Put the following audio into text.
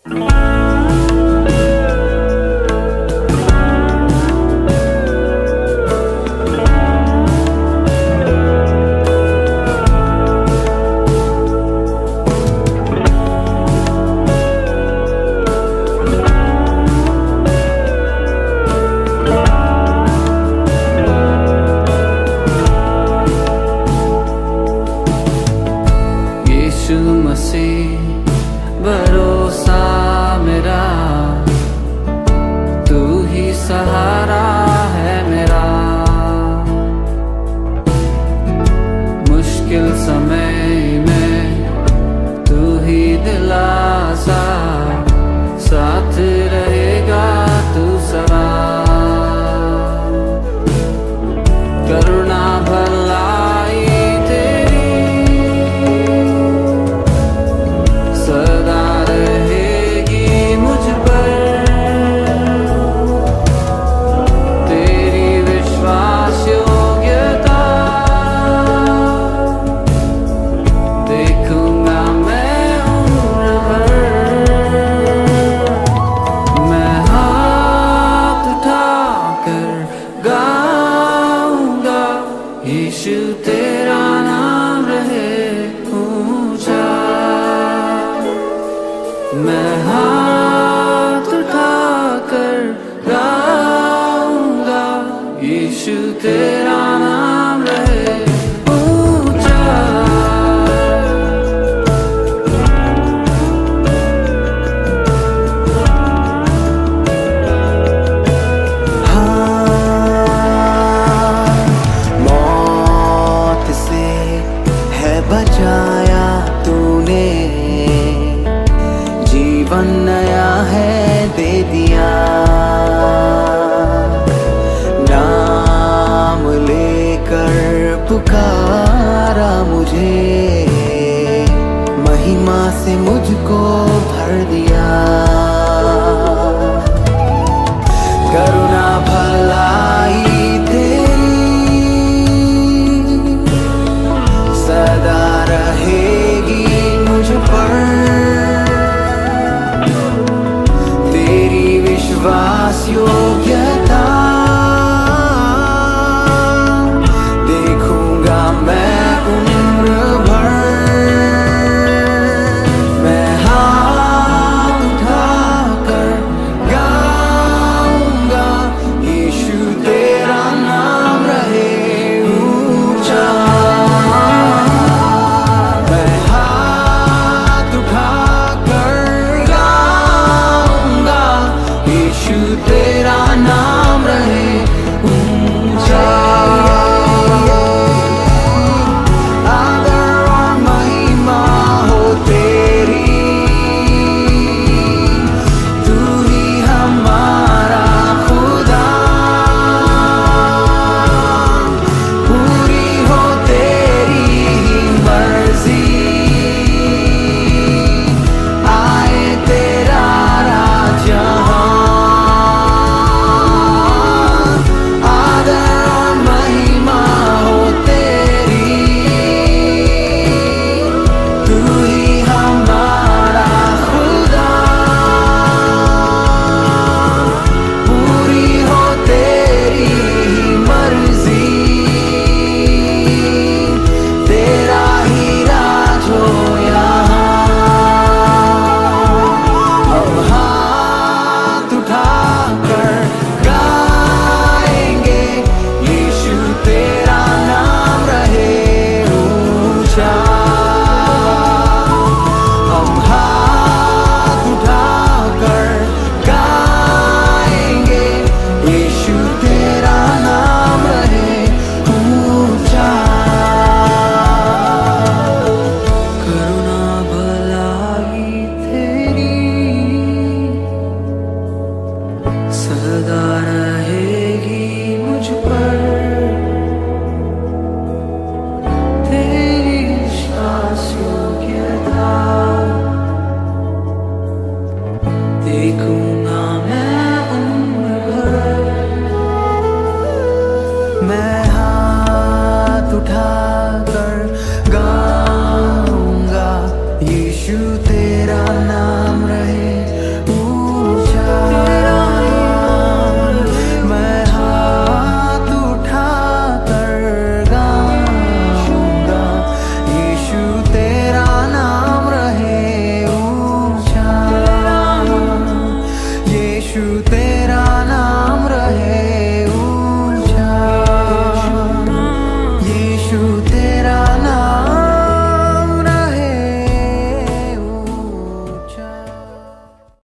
भरोसा मेरा तू ही सहारा है मेरा, मुश्किल समय में तू ही दिलासा, साथ रहेगा तू सदा। करुणा भलाई यीशु तेरा नाम रहे ऊंचा। मैं हाथ उठाकर गाऊंगा, यीशु तेरा नाम रहे ऊंचा। बचाया तूने, जीवन नया है दे दिया। नाम लेकर पुकारा मुझे, महिमा से मुझको भर दिया। करुणा भलाई सदा रहेगी मुझ पर, तेरी विश्वास योग्यता देखूंगा मैं उम्र भर। मैं हाथ उठाकर गाऊंगा, यीशु तेरा नाम रहे ऊंचा। तेरा नाम रहे ऊंचा। आदर और महिमा हो तेरी, तू ही हमारा खुदा। पूरी हो तेरी ही मर्जी, आए तेरा राज यहाँ। सदा रहेगी मुझ पर, तेरी विश्वास योग्यता देखूं